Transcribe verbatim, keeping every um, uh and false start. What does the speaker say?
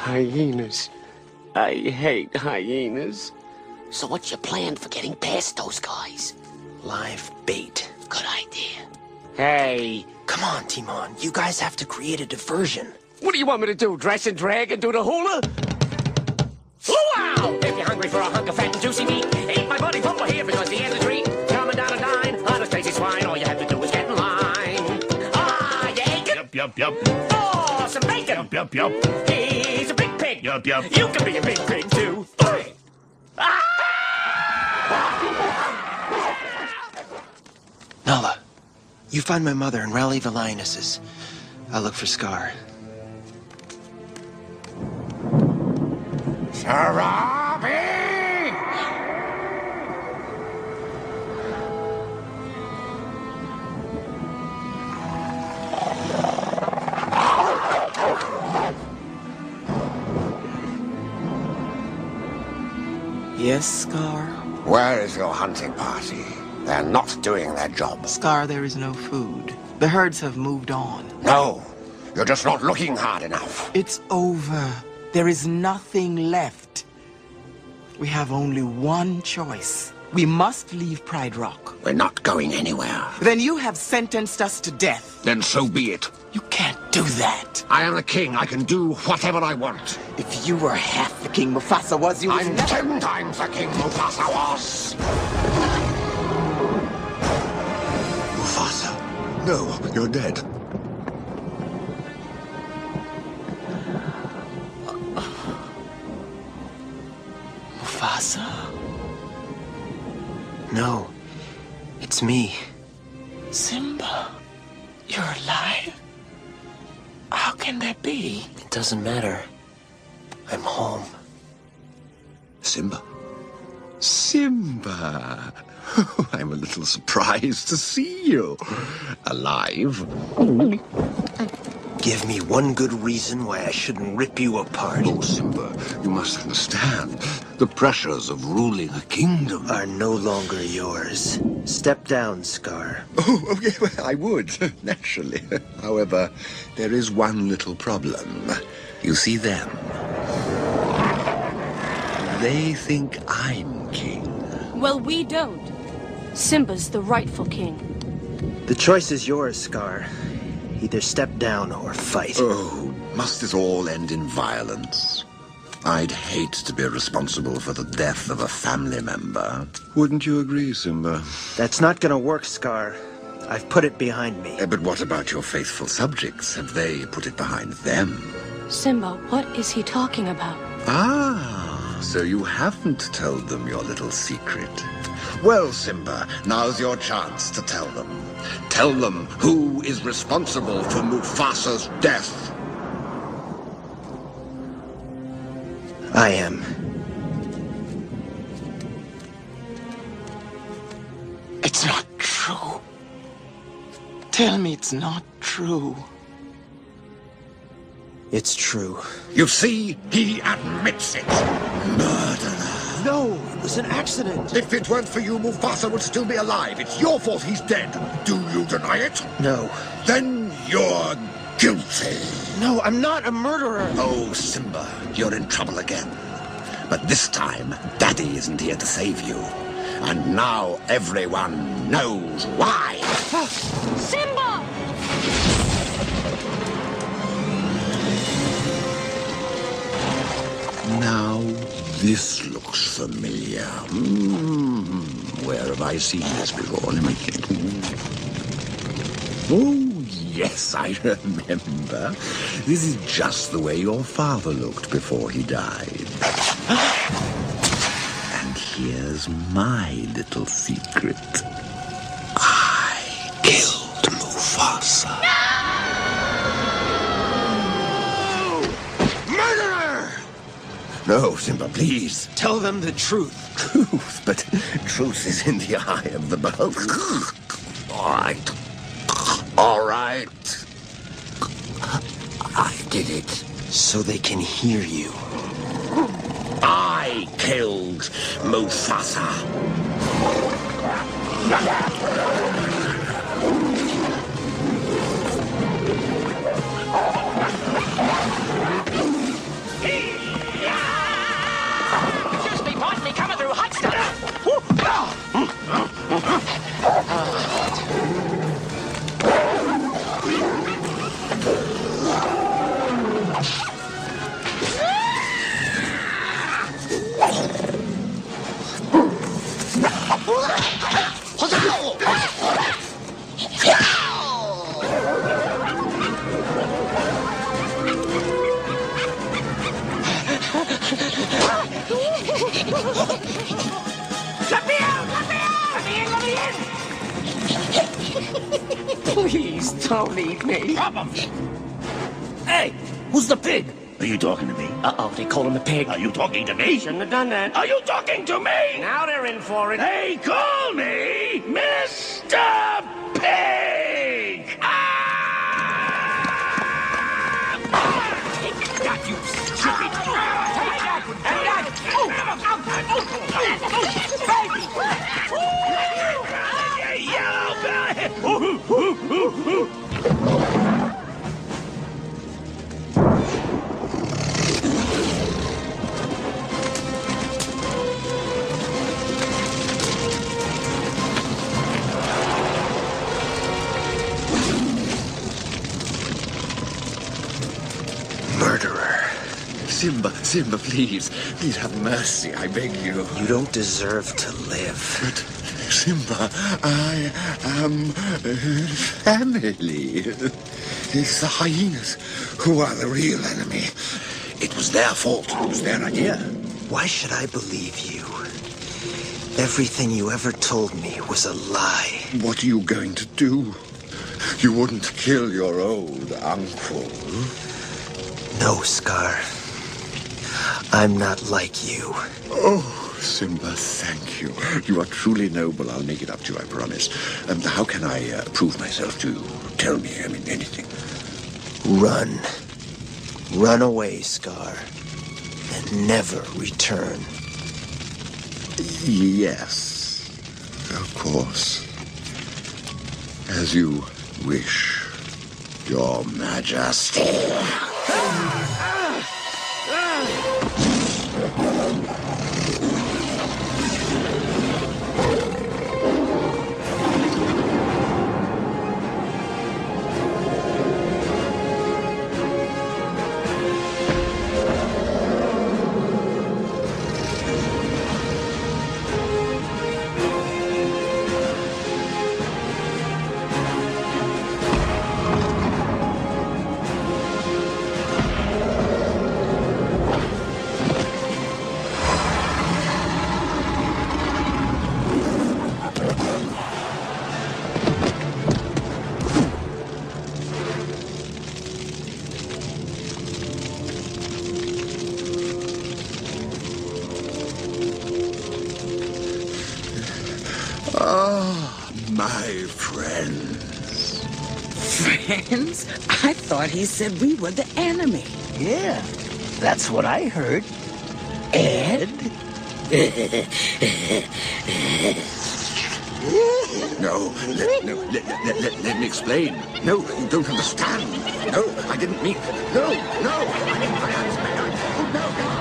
hyenas. I hate hyenas. So what's your plan for getting past those guys? Live bait. Good idea. Hey. Come on, Timon. You guys have to create a diversion. What do you want me to do? Dress and drag and do the hula? Wow! If you're hungry for a hunk of fat and juicy meat, eat my buddy Pumper here because he has a treat. Coming down a dine on a Stacy swine. All you have to do is get in line. Ah, you ain't Yup, yup, yup. Oh, some bacon. Yup, yup, yup. He's a big pig. Yup, yup. You can be a big pig too. Ah! Nala, you find my mother and rally the lionesses. I'll look for Scar. Sarabi! Yes, Scar? Where is your hunting party? They're not doing their job. Scar, there is no food. The herds have moved on. No, you're just not looking hard enough. It's over. There is nothing left. We have only one choice. We must leave Pride Rock. We're not going anywhere. Then you have sentenced us to death. Then so be it. You can't do that. I am the king. I can do whatever I want. If you were half the king Mufasa was, you would I'm never... ten times the king Mufasa was. Mufasa. No, you're dead. Mufasa? No, it's me. Simba, you're alive? How can that be? It doesn't matter. I'm home. Simba? Simba! Oh, I'm a little surprised to see you. Alive. Give me one good reason why I shouldn't rip you apart. Oh, Simba, you must understand. The pressures of ruling a kingdom Are no longer yours. Step down, Scar. Oh, okay, well, I would, naturally. However, there is one little problem. You see them? They think I'm king. Well, we don't. Simba's the rightful king. The choice is yours, Scar. Either step down or fight. Oh, must it all end in violence? I'd hate to be responsible for the death of a family member. Wouldn't you agree, Simba? That's not gonna work, Scar. I've put it behind me. Uh, but what about your faithful subjects? Have they put it behind them? Simba, what is he talking about? Ah, so you haven't told them your little secret. Well, Simba, now's your chance to tell them. Tell them who is responsible for Mufasa's death. I am. It's not true. Tell me it's not true. It's true. You see, he admits it. Murderer. No, it was an accident. If it weren't for you, Mufasa would still be alive. It's your fault he's dead. Do you deny it? No. Then you're guilty. No, I'm not a murderer. Oh, Simba, you're in trouble again. But this time, Daddy isn't here to save you. And now everyone knows why. Simba! Now, this looks familiar. Mm, where have I seen this before? Let me think. Oh, yes, I remember. This is just the way your father looked before he died. And here's my little secret. I killed Mufasa. No, Simba, please. Tell them the truth. Truth, but truth is in the eye of the beholder. All right. All right. I did it. So they can hear you. I killed Mufasa. He Please don't eat me. Probably. Hey, who's the pig? Are you talking to me? Uh-oh, they call him a pig. Are you talking to me? Shouldn't have done that. Are you talking to me? Now they're in for it. They call me Mister Pig! Ah! Take that, you stupid! Take that! And that! Oh! Oh! Oh! Baby! Yellow belly! Murderer. Simba, Simba, please. Please have mercy, I beg you. You don't deserve to live. But, Simba, I am uh, family. It's the hyenas who are the real enemy. It was their fault. It was their idea. Why should I believe you? Everything you ever told me was a lie. What are you going to do? You wouldn't kill your old uncle. No, Scar. I'm not like you. Oh, Simba, thank you. You are truly noble. I'll make it up to you, I promise. Um, how can I uh, prove myself to you? Tell me, I mean, anything. Run. Run away, Scar. And never return. Yes, of course. As you wish, Your Majesty. Ah, my friends. Friends? I thought he said we were the enemy. Yeah, that's what I heard. Ed? No, let, no, let, let, let, let me explain. No, you don't understand. No, I didn't mean... No, no, I didn't... I, I, I, oh, no, no.